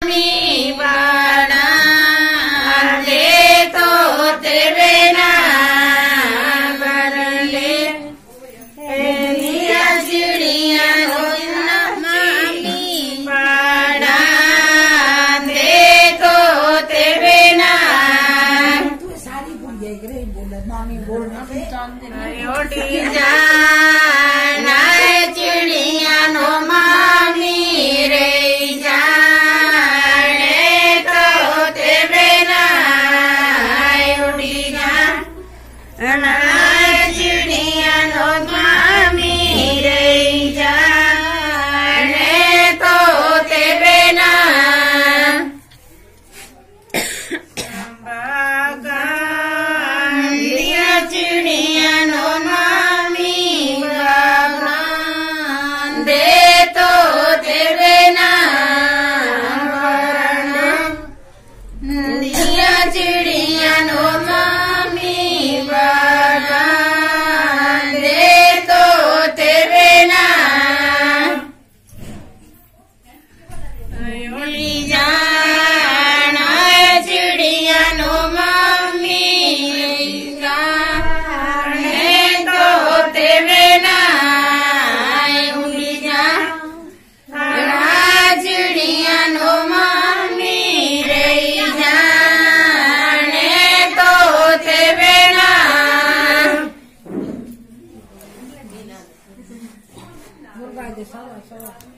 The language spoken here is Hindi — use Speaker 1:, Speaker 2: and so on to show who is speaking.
Speaker 1: चिड़िया नो मामी रे जाने तो ते बिना उड़ी जाना चिड़िया नो मामी रे जाने तो ते बिना चिड़िया नो मामी बागान दे तो ते बिना दिया चिड़िया नो मामी बागान दे तो ते बिना उड़ी जाना चिड़िया नो मामी चिड़िया नो मामी रे जाने तो ते बिना